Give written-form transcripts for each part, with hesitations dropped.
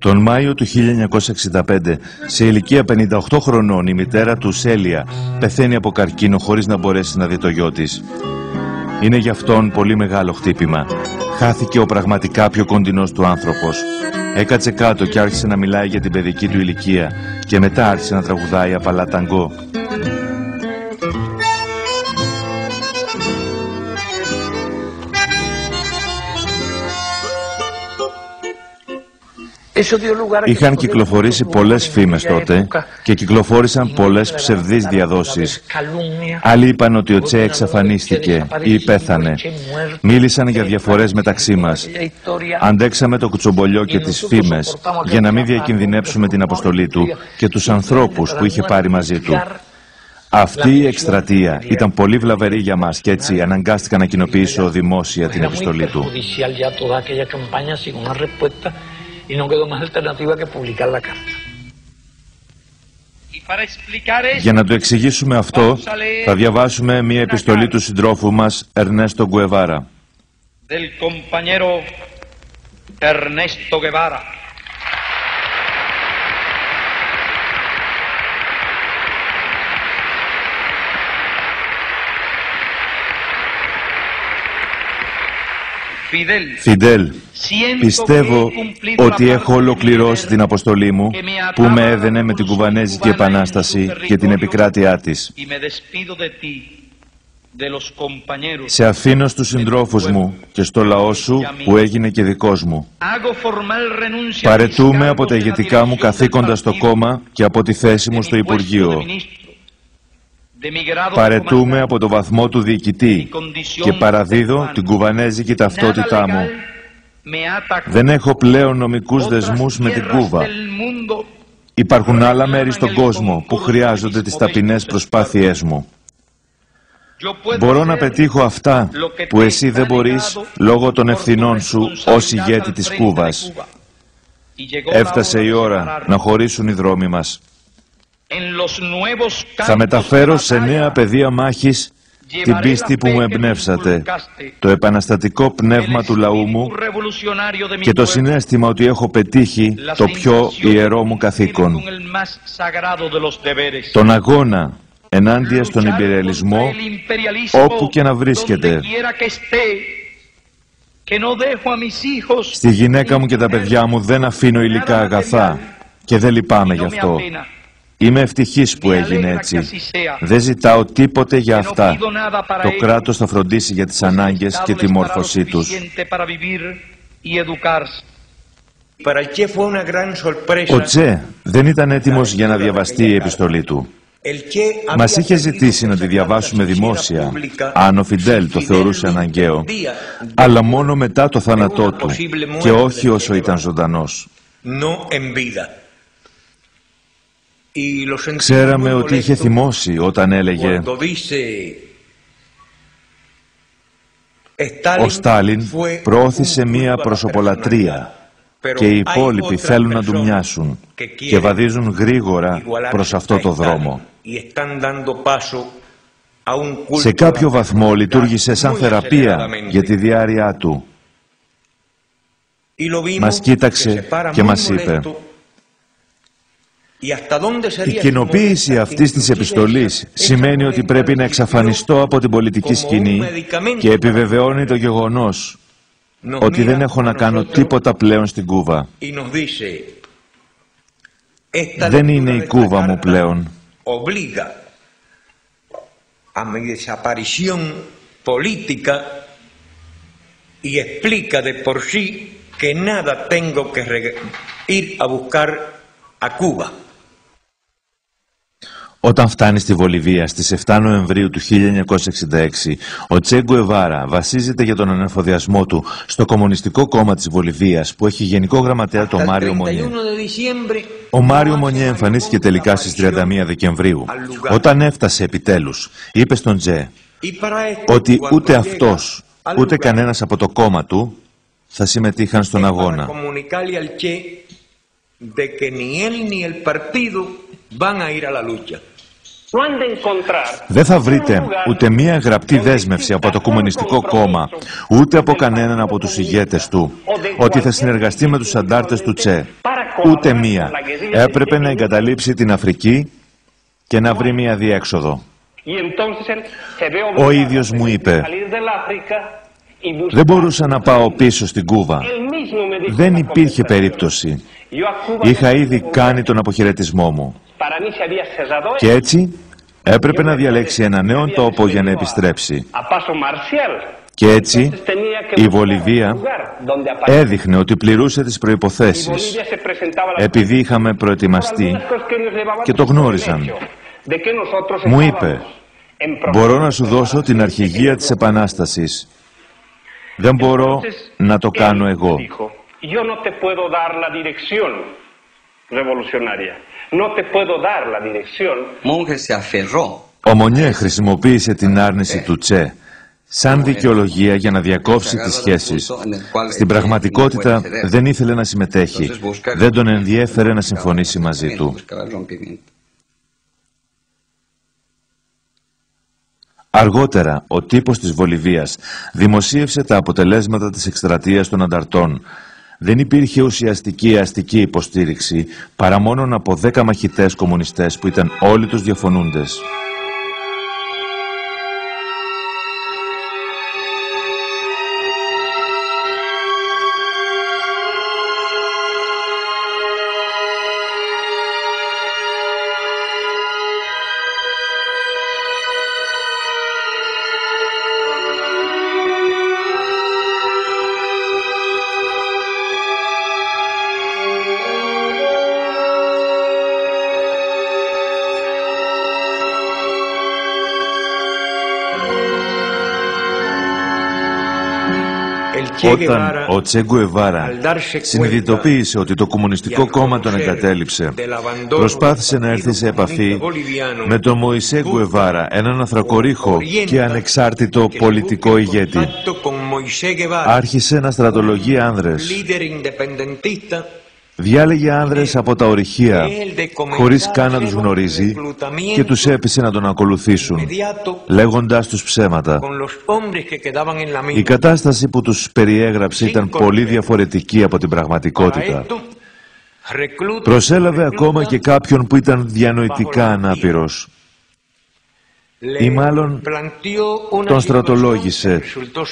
Τον Μάιο του 1965, σε ηλικία 58 χρονών, η μητέρα του Σέλια πεθαίνει από καρκίνο χωρίς να μπορέσει να δει το γιο της. Είναι για αυτόν πολύ μεγάλο χτύπημα. Χάθηκε ο πραγματικά πιο κοντινός του άνθρωπος. Έκατσε κάτω και άρχισε να μιλάει για την παιδική του ηλικία και μετά άρχισε να τραγουδάει απαλά ταγκό. Είχαν κυκλοφορήσει πολλές φήμες τότε και κυκλοφόρησαν πολλές ψευδείς διαδόσεις. Άλλοι είπαν ότι ο Τσε εξαφανίστηκε ή πέθανε. Μίλησαν για διαφορές μεταξύ μας. Αντέξαμε το κουτσομπολιό και τις φήμες για να μην διακινδυνεύσουμε την αποστολή του και τους ανθρώπους που είχε πάρει μαζί του. Αυτή η εκστρατεία ήταν πολύ βλαβερή για μας και έτσι αναγκάστηκα να κοινοποιήσω δημόσια την επιστολή του. Για να το εξηγήσουμε αυτό, θα διαβάσουμε μια επιστολή του συντρόφου μας, Ερνέστο Γκουεβάρα. Φιντέλ, πιστεύω ότι έχω ολοκληρώσει την αποστολή μου που με έδαινε με την Κουβανέζικη Επανάσταση και την επικράτειά της. Σε αφήνω στους συντρόφους μου και στο λαό σου που έγινε και δικός μου. Παρετούμε από τα ηγετικά μου καθήκοντα στο κόμμα και από τη θέση μου στο Υπουργείο. Παρετούμε από το βαθμό του διοικητή και παραδίδω την κουβανέζικη ταυτότητά μου. Δεν έχω πλέον νομικούς δεσμούς με την Κούβα. Υπάρχουν άλλα μέρη στον κόσμο που χρειάζονται τις ταπεινές προσπάθειές μου. Μπορώ να πετύχω αυτά που εσύ δεν μπορείς λόγω των ευθυνών σου ως ηγέτη της Κούβας. Έφτασε η ώρα να χωρίσουν οι δρόμοι μας. Θα μεταφέρω σε νέα πεδία μάχης την πίστη που μου εμπνεύσατε, το επαναστατικό πνεύμα του λαού μου και το συναίσθημα ότι έχω πετύχει το πιο ιερό μου καθήκον. Τον αγώνα ενάντια στον ιμπεριαλισμό όπου και να βρίσκεται. Στη γυναίκα μου και τα παιδιά μου δεν αφήνω υλικά αγαθά και δεν λυπάμαι γι' αυτό. Είμαι ευτυχής που έγινε έτσι. Δεν ζητάω τίποτε για αυτά. Το κράτος θα φροντίσει για τις ανάγκες και τη μόρφωσή τους. Ο Τσε δεν ήταν έτοιμος για να διαβαστεί η επιστολή του. Μας είχε ζητήσει να τη διαβάσουμε δημόσια, αν ο Φιντέλ το θεωρούσε αναγκαίο, αλλά μόνο μετά το θάνατό του και όχι όσο ήταν ζωντανός. Ξέραμε ότι είχε θυμώσει όταν έλεγε «Ο Στάλιν προώθησε μία προσωπολατρία και οι υπόλοιποι θέλουν να του μοιάσουν και βαδίζουν γρήγορα προς αυτό το δρόμο». Σε κάποιο βαθμό λειτουργήσε σαν θεραπεία για τη διάρρειά του. Μας κοίταξε και μας είπε «Η κοινοποίηση αυτής της επιστολής σημαίνει ότι πρέπει να εξαφανιστώ από την πολιτική σκηνή και επιβεβαιώνει το γεγονός ότι δεν έχω να κάνω τίποτα πλέον στην Κούβα. Δεν είναι η Κούβα μου πλέον. Όταν φτάνει στη Βολιβία στις 7 Νοεμβρίου του 1966, ο Τσε Γκουεβάρα βασίζεται για τον ανεφοδιασμό του στο Κομμουνιστικό Κόμμα της Βολιβίας που έχει γενικό γραμματέα τον Μάριο Μονιέ. Ο Μάριο Μονιέ εμφανίστηκε τελικά στις 31 Δεκεμβρίου. Όταν έφτασε επιτέλους, είπε στον Τσε ότι ούτε αυτός, ούτε κανένας από το κόμμα του θα συμμετείχαν στον αγώνα. Δεν θα βρείτε ούτε μία γραπτή δέσμευση από το Κομμουνιστικό Κόμμα, ούτε από κανέναν από τους ηγέτες του, ότι θα συνεργαστεί με τους αντάρτες του Τσε. Ούτε μία. Έπρεπε να εγκαταλείψει την Αφρική και να βρει μία διέξοδο. Ο ίδιος μου είπε, δεν μπορούσα να πάω πίσω στην Κούβα. Δεν υπήρχε περίπτωση. Είχα ήδη κάνει τον αποχαιρετισμό μου. Και έτσι έπρεπε να διαλέξει ένα νέο τόπο για να επιστρέψει. Και έτσι η Βολιβία έδειχνε ότι πληρούσε τις προϋποθέσεις, επειδή είχαμε προετοιμαστεί και το γνώριζαν. Μου είπε, μπορώ να σου δώσω την αρχηγία της Επανάστασης. Δεν μπορώ να το κάνω εγώ. Ο Μονιέ χρησιμοποίησε την άρνηση του Τσε σαν δικαιολογία για να διακόψει τις σχέσεις. Στην πραγματικότητα δεν ήθελε να συμμετέχει. Δεν τον ενδιέφερε να συμφωνήσει μαζί του. Αργότερα, ο τύπος της Βολιβίας δημοσίευσε τα αποτελέσματα της εκστρατείας των ανταρτών. Δεν υπήρχε ουσιαστική αστική υποστήριξη παρά μόνον από 10 μαχητές κομμουνιστές που ήταν όλοι τους διαφωνούντες. Όταν ο Τσε Γκουεβάρα συνειδητοποίησε ότι το Κομμουνιστικό Κόμμα τον εγκατέλειψε, προσπάθησε να έρθει σε επαφή με τον Μωυσέ Γκουεβάρα, έναν ανθρακορίχο και ανεξάρτητο πολιτικό ηγέτη. Άρχισε να στρατολογεί άνδρες. Διάλεγε άνδρες από τα ορυχεία, χωρίς καν να τους γνωρίζει, και τους έπεισε να τον ακολουθήσουν, λέγοντας τους ψέματα. Η κατάσταση που τους περιέγραψε ήταν πολύ διαφορετική από την πραγματικότητα. Προσέλαβε ακόμα και κάποιον που ήταν διανοητικά ανάπηρος. Ή μάλλον τον στρατολόγησε.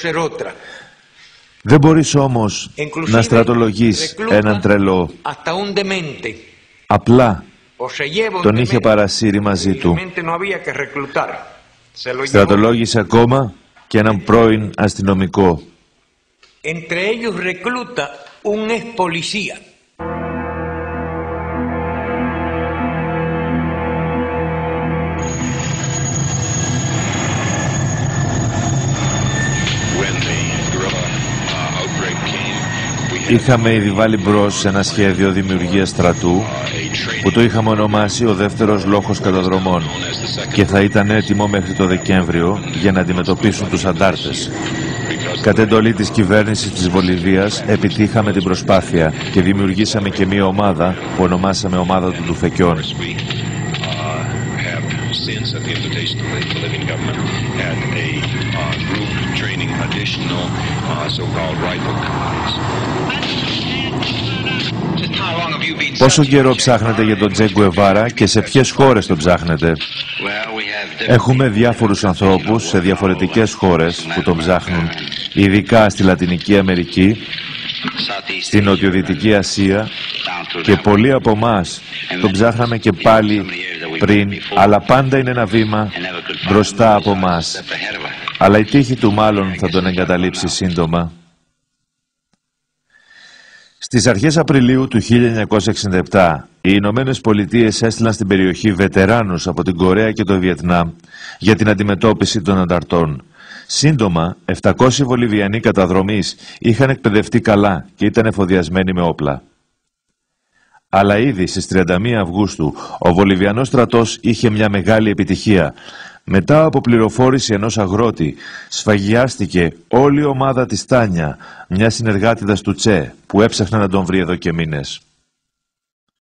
Δεν μπορείς όμως να στρατολογείς έναν τρελό. Απλά τον είχε παρασύρει μαζί του. Στρατολόγησε ακόμα και έναν πρώην αστυνομικό. Είχαμε ήδη βάλει μπρος ένα σχέδιο δημιουργίας στρατού που το είχαμε ονομάσει ο δεύτερος λόχος καταδρομών και θα ήταν έτοιμο μέχρι το Δεκέμβριο για να αντιμετωπίσουν τους αντάρτες. Κατ' εντολή της κυβέρνησης της Βολιβίας επιτύχαμε την προσπάθεια και δημιουργήσαμε και μία ομάδα που ονομάσαμε Ομάδα των Τουφεκιών. Πόσο καιρό ψάχνετε για τον Τσε Γκουεβάρα και σε ποιες χώρες τον ψάχνετε? Έχουμε διάφορους ανθρώπους σε διαφορετικές χώρες που τον ψάχνουν, ειδικά στη Λατινική Αμερική, στην Νοτιοδυτική Ασία, και πολλοί από εμάς τον ψάχναμε και πάλι πριν, αλλά πάντα είναι ένα βήμα μπροστά από μας. Αλλά η τύχη του μάλλον θα τον εγκαταλείψει σύντομα. Στις αρχές Απριλίου του 1967, οι Ηνωμένες Πολιτείες έστειλαν στην περιοχή βετεράνους από την Κορέα και το Βιετνάμ για την αντιμετώπιση των ανταρτών. Σύντομα, 700 Βολιβιανοί καταδρομείς είχαν εκπαιδευτεί καλά και ήταν εφοδιασμένοι με όπλα. Αλλά ήδη στις 31 Αυγούστου, ο Βολιβιανός στρατός είχε μια μεγάλη επιτυχία. Μετά από πληροφόρηση ενός αγρότη, σφαγιάστηκε όλη η ομάδα της Τάνια, μια συνεργάτηδας του Τσε, που έψαχνε να τον βρει εδώ και μήνες.